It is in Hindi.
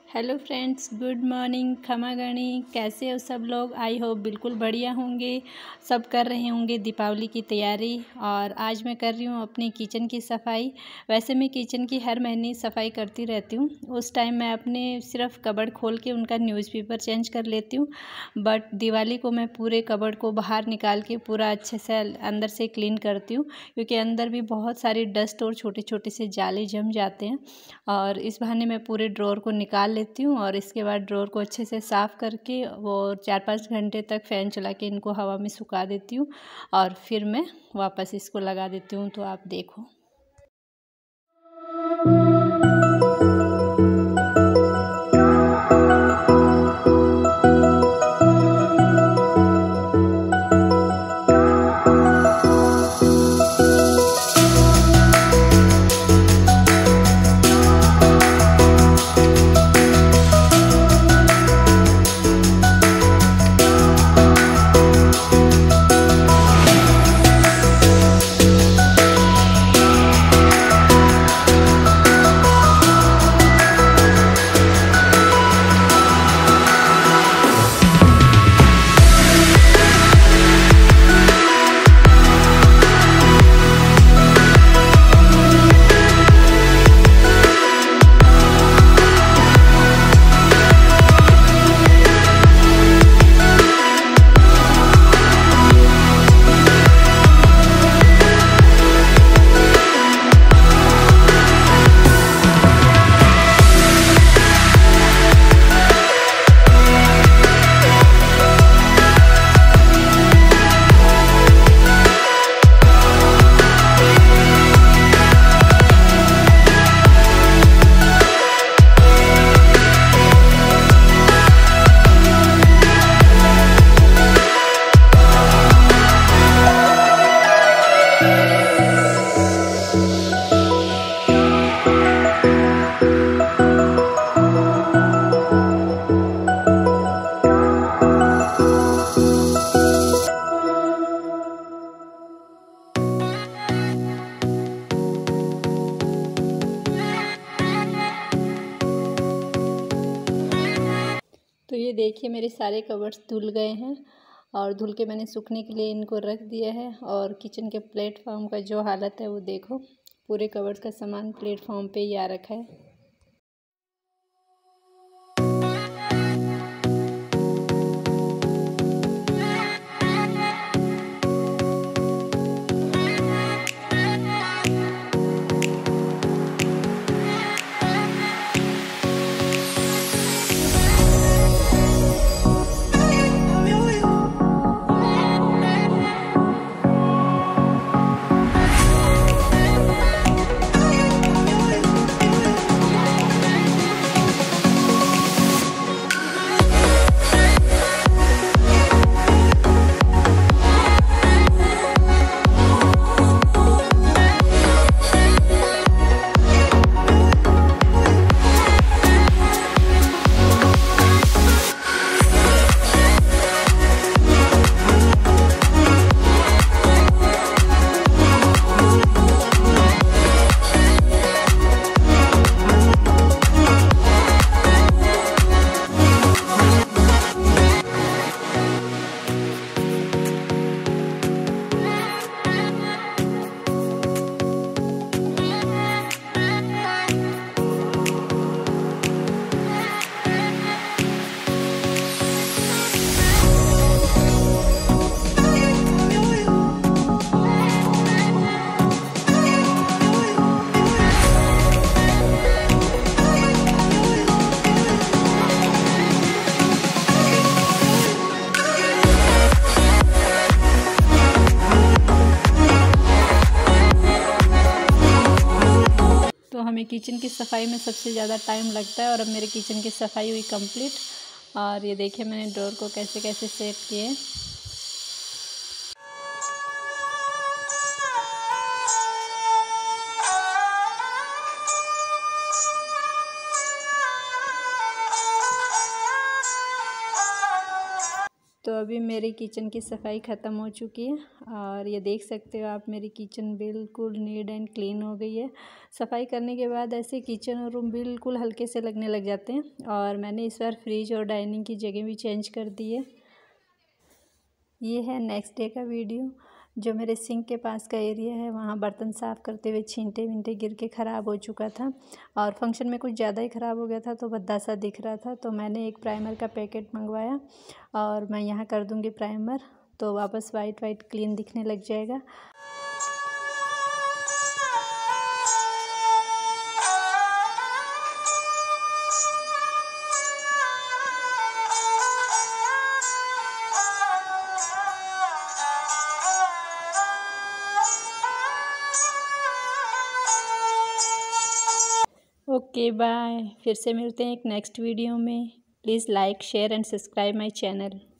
Hello friends, good morning. खमा गणी, कैसे हो सब लोग? आई होप बिल्कुल बढ़िया होंगे। सब कर रहे होंगे दीपावली की तैयारी। और आज मैं कर रही हूँ अपनी किचन की सफाई। वैसे मैं किचन की हर महीने सफाई करती रहती हूँ। उस टाइम मैं अपने सिर्फ कबर्ड खोल के उनका न्यूज़पेपर चेंज कर लेती हूँ, बट दिवाली को मैं पूरे कबर्ड को बाहर निकाल के पूरा अच्छे से अंदर से क्लीन करती हूँ, क्योंकि अंदर भी बहुत सारी डस्ट और छोटे छोटे से जाले जम जाते हैं। और इस बहाने मैं पूरे ड्रॉर को निकाल लेती हूँ और इसके बाद ड्रॉर को अच्छे से साफ़ करके वो 4-5 घंटे तक फ़ैन चला के इनको हवा में सुखा देती हूँ और फिर मैं वापस इसको लगा देती हूँ। तो आप देखो। तो ये देखिए, मेरे सारे कवर्स धुल गए हैं और धुल के मैंने सूखने के लिए इनको रख दिया है। और किचन के प्लेटफॉर्म का जो हालत है वो देखो, पूरे कवर्स का सामान प्लेटफॉर्म पे ही आ रखा है। तो हमें किचन की सफाई में सबसे ज़्यादा टाइम लगता है। और अब मेरे किचन की सफाई हुई कंप्लीट। और ये देखिए मैंने डोर को कैसे कैसे सेट किए। तो अभी मेरी किचन की सफाई ख़त्म हो चुकी है और ये देख सकते हो आप, मेरी किचन बिल्कुल नीट एंड क्लीन हो गई है। सफाई करने के बाद ऐसे किचन और रूम बिल्कुल हल्के से लगने लग जाते हैं। और मैंने इस बार फ्रिज और डाइनिंग की जगह भी चेंज कर दी है। ये है नेक्स्ट डे का वीडियो। जो मेरे सिंक के पास का एरिया है वहाँ बर्तन साफ़ करते हुए छींटे विंटे गिर के ख़राब हो चुका था और फंक्शन में कुछ ज़्यादा ही ख़राब हो गया था, तो भद्दा सा दिख रहा था। तो मैंने एक प्राइमर का पैकेट मंगवाया और मैं यहाँ कर दूँगी प्राइमर, तो वापस वाइट वाइट क्लीन दिखने लग जाएगा। ओके बाय, फिर से मिलते हैं एक नेक्स्ट वीडियो में। Please like share and subscribe my channel.